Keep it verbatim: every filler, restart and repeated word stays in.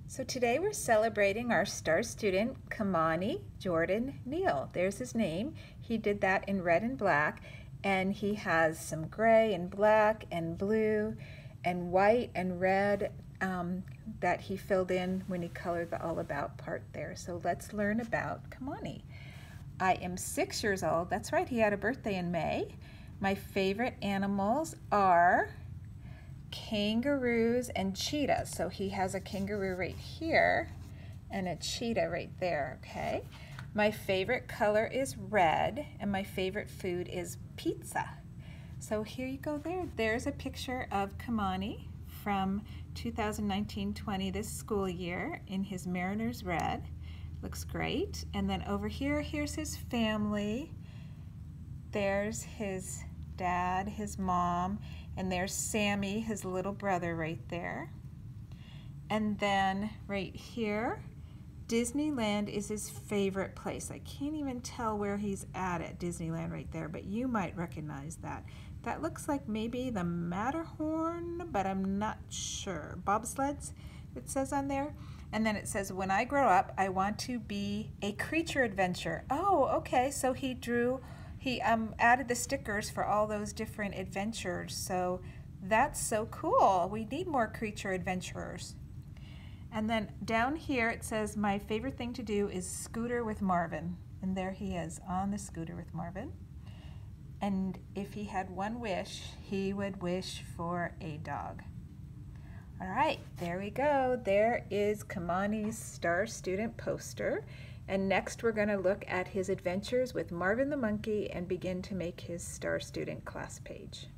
So today we're celebrating our star student, Kamani Jordan Neal. There's his name. He did that in red and black, and he has some gray and black and blue and white and red um, that he filled in when he colored the all about part there. So let's learn about Kamani. I am six years old. That's right, he had a birthday in May. My favorite animals are kangaroos and cheetahs. So he has a kangaroo right here and a cheetah right there, okay? My favorite color is red, and my favorite food is pizza. So here you go there. There's a picture of Kamani from two thousand nineteen twenty, this school year, in his Mariners red. Looks great. And then over here, here's his family. There's his dad, his mom, and there's Sammy, his little brother right there. And then right here, Disneyland is his favorite place. I can't even tell where he's at at Disneyland right there, but you might recognize that. That looks like maybe the Matterhorn, but I'm not sure. Bobsleds, it says on there. And then it says, when I grow up, I want to be a creature adventurer. Oh, okay, so he drew He um, added the stickers for all those different adventures, so that's so cool. We need more creature adventurers. And then down here it says, my favorite thing to do is scooter with Marvin. And there he is on the scooter with Marvin. And if he had one wish, he would wish for a dog. All right, there we go. There is Kamani's Star Student poster. And next we're going to look at his adventures with Marvin the monkey and begin to make his Star Student class page.